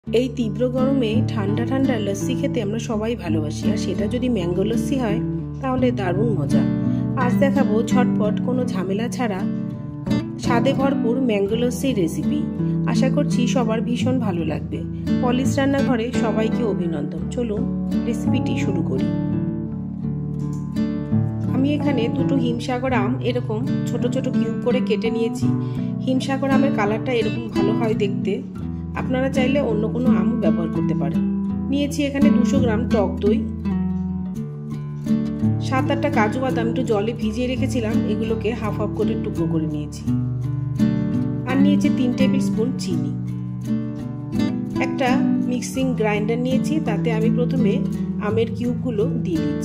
এই তীব্র গরমে ঠান্ডা ঠান্ডা লস্যি খেতে আমরা সবাই ভালোবাসি, আর সেটা যদি ম্যাঙ্গো লস্যি হয় তাহলে দারুণ মজা। আজ দেখাবো ঝটপট কোনো ঝামেলা ছাড়া স্বাদে ভরপুর ম্যাঙ্গো লস্যির রেসিপি। আশা করছি সবার ভীষণ ভালো লাগবে। পলিশ রান্নাঘরে সবাইকে অভিনন্দন। চলুন রেসিপিটি শুরু করি। আমি এখানে দুটো হিমসাগর আম এরকম ছোট ছোট কিউব করে কেটে নিয়েছি। হিমসাগর আমের কালারটা এরকম ভালো হয় দেখতে। আপনারা চাইলে অন্য কোনো আম ব্যবহার করতে পারেন। নিয়েছি এখানে 200 গ্রাম টক দই, 7-8টা কাজু বাদাম একটু জলে ভিজিয়ে রেখেছিলাম, এগুলোকে হাফ হাফ করে টুকরো করে নিয়েছি। আর নিয়েছি 3 টেবিল স্পুন চিনি। একটা মিক্সিং গ্রাইন্ডার নিয়েছি, তাতে আমি প্রথমে আমের কিউবগুলো দিয়ে দিচ্ছি।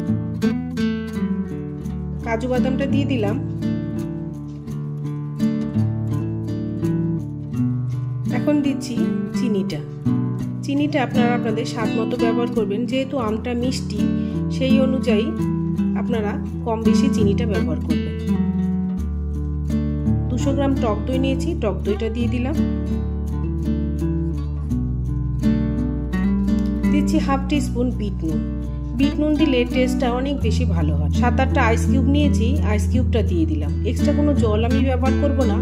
কাজু বাদামটা দিয়ে দিলাম। এখন দিচ্ছি চিনিটা আপনারা আপনাদের স্বাদ মতো ব্যবহার করবেন। যেহেতু আমটা মিষ্টি, সেই অনুযায়ী আপনারা কম বেশি চিনিটা ব্যবহার করবেন। 200 গ্রাম টক দই নিয়েছি, টক দইটা দিয়ে দিলাম। দিচ্ছি হাফ টিস্পুন বিট নুন দিলে টেস্টটা অনেক বেশি ভালো হয়। 7-8টা আইস কিউব নিয়েছি, আইস কিউবটা দিয়ে দিলাম। এক্সট্রা কোনো জল আমি ব্যবহার করব না।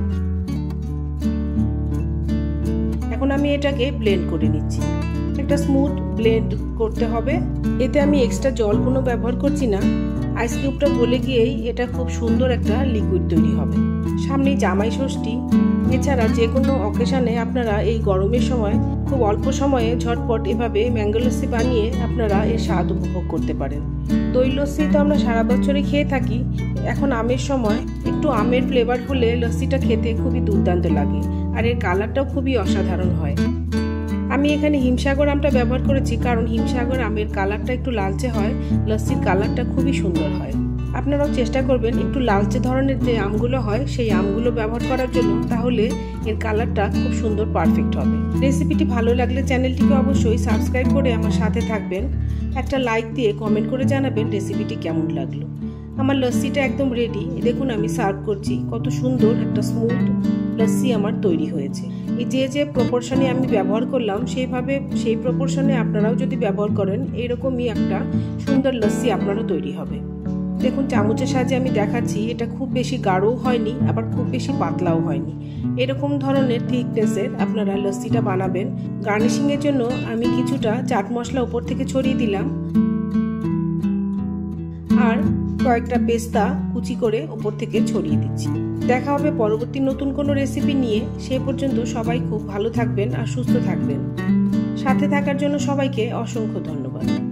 এখন আমি এটাকে ব্লেন্ড করে নিচ্ছি। একটা স্মুথ ব্লেন্ড করতে হবে। এতে আমি এক্সট্রা জল কোনো ব্যবহার করছি না। আইস কিউবটা গলে গিয়েই এটা খুব সুন্দর একটা লিকুইড তৈরি হবে। সামনেই জামাই ষষ্ঠী, এছাড়া যে কোনো অকেশনে আপনারা এই গরমের সময় খুব অল্প সময়ে ঝটপট এভাবে ম্যাঙ্গো লস্যি বানিয়ে আপনারা এর স্বাদ উপভোগ করতে পারেন। দই লস্যি তো আমরা সারা বছরই খেয়ে থাকি। এখন আমের সময় একটু আমের ফ্লেভার হলে লস্যিটা খেতে খুবই দুর্দান্ত লাগে, আর এর কালারটাও খুবই অসাধারণ হয়। আমি এখানে হিমসাগর আমটা ব্যবহার করেছি, কারণ হিমসাগর আমের কালারটা একটু লালচে হয়, লস্যির কালারটা খুবই সুন্দর হয়। আপনারাও চেষ্টা করবেন একটু লালচে ধরনের যে আমগুলো হয় সেই আমগুলো ব্যবহার করার জন্য, তাহলে এর কালারটা খুব সুন্দর পারফেক্ট হবে। রেসিপিটি ভালো লাগলে চ্যানেলটিকে অবশ্যই সাবস্ক্রাইব করে আমার সাথে থাকবেন। একটা লাইক দিয়ে কমেন্ট করে জানাবেন রেসিপিটি কেমন লাগলো। আমার লস্যিটা একদম রেডি। দেখুন আমি সার্ভ করছি, কত সুন্দর একটা স্মুথ লস্যি আমার তৈরি হয়েছে। এই যে প্রপোর্শনে আমি ব্যবহার করলাম, সেই প্রপোর্শনে আপনারাও যদি ব্যবহার করেন, এরকমই একটা সুন্দর লস্যি আপনারও তৈরি হবে। দেখুন চামচের সাহায্যে আমি দেখাচ্ছি, এটা খুব বেশি গাঢ়ও হয়নি, আবার খুব বেশি পাতলাও হয়নি। এরকম ধরনের থিকনেসের আপনারা লস্যিটা বানাবেন। গার্নিশিং এর জন্য আমি কিছুটা চাট মশলা উপর থেকে ছড়িয়ে দিলাম, আর কয়েকটা পেস্তা কুচি করে উপর থেকে ছড়িয়ে দিচ্ছি। দেখা হবে পরবর্তী নতুন কোনো রেসিপি নিয়ে। সে পর্যন্ত সবাই খুব ভালো থাকবেন আর সুস্থ থাকবেন। সাথে থাকার জন্য সবাইকে অসংখ্য ধন্যবাদ।